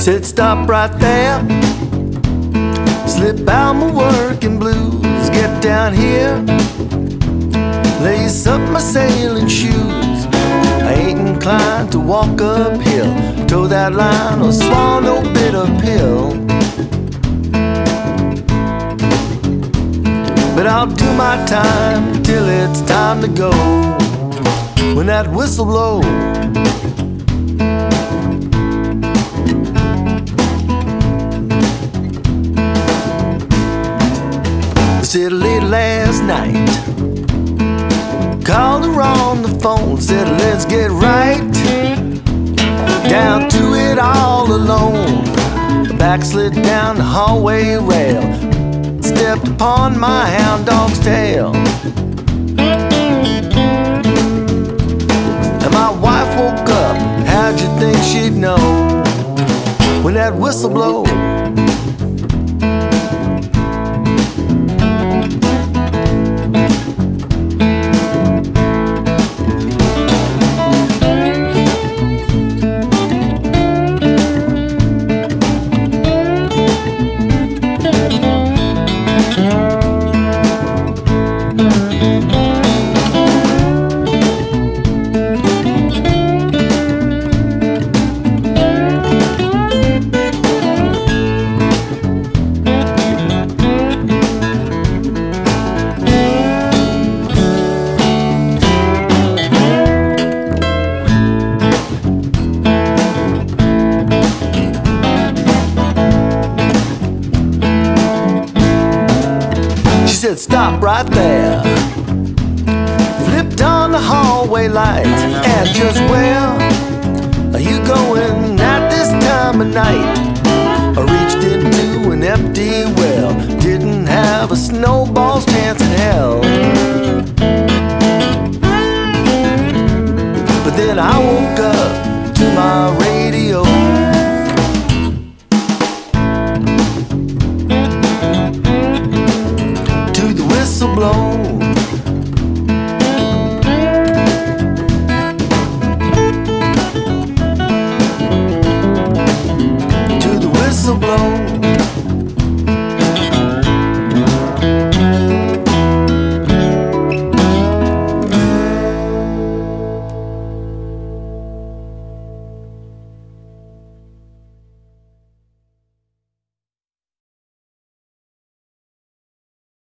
Said stop right there, slip out my working blues, get down here, lace up my sailing shoes. I ain't inclined to walk uphill, toe that line or swallow no bitter pill. But I'll do my time till it's time to go. When that whistle blows, said late last night, called her on the phone, said let's get right down to it all alone. Backslid down the hallway rail, stepped upon my hound dog's tail, and my wife woke up. How'd you think she'd know when that whistle blows? Said stop right there, flipped on the hallway light, and just where are you going at this time of night? I reached into an empty well, didn't have a snowball's chance in hell. But then I woke up to my radio, blow.